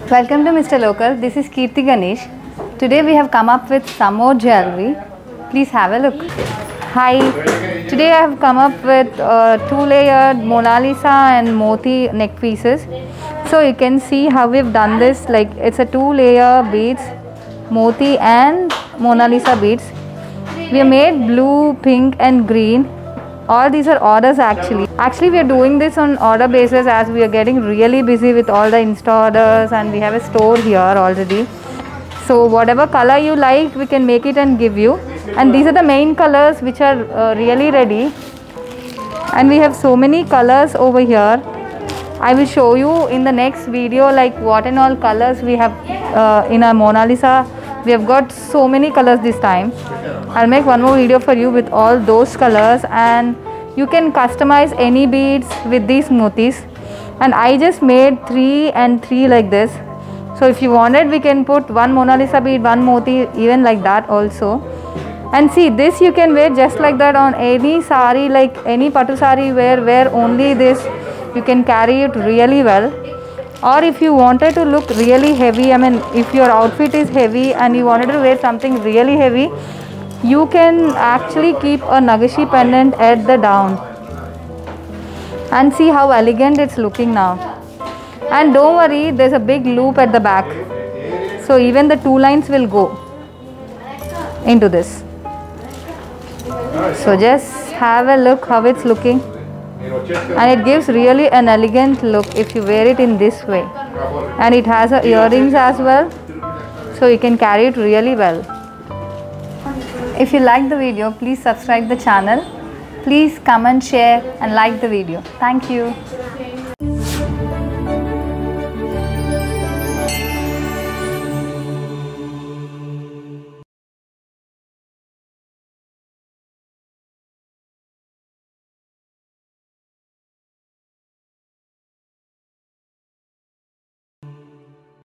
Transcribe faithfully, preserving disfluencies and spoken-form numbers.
Welcome to Mister Local. This is Kirti Ganesh. Today we have come up with some more jewelry. Please have a look. Hi. Today I have come up with uh, two-layered Mona Lisa and Moti neck pieces. So you can see how we've done this. Like it's a two-layer beads, Moti and Mona Lisa beads. We have made blue, pink, and green. All these are orders actually. Actually, we are doing this on order basis as we are getting really busy with all the Insta orders, and we have a store here already. So whatever color you like, we can make it and give you. And these are the main colors which are uh, really ready. And we have so many colors over here. I will show you in the next video like what and all colors we have uh, in our Mona Lisa. We have got so many colors this time. I'll make one more video for you with all those colors, and you can customize any beads with these motis. And I just made three and three like this. So if you wanted, we can put one Mona Lisa bead, one moti, even like that also. And see, this you can wear just like that on any sari, like any patu sari wear, wear only this. You can carry it really well. Or if you wanted to look really heavy, I mean if your outfit is heavy and you wanted to wear something really heavy, you can actually keep a Nagashi pendant at the down. And see how elegant it's looking now. And don't worry, there's a big loop at the back. So even the two lines will go into this. So just have a look how it's looking. And it gives really an elegant look if you wear it in this way. And it has a earrings as well, so you can carry it really well. If you like the video, please subscribe the channel. Please comment, share and like the video. Thank you.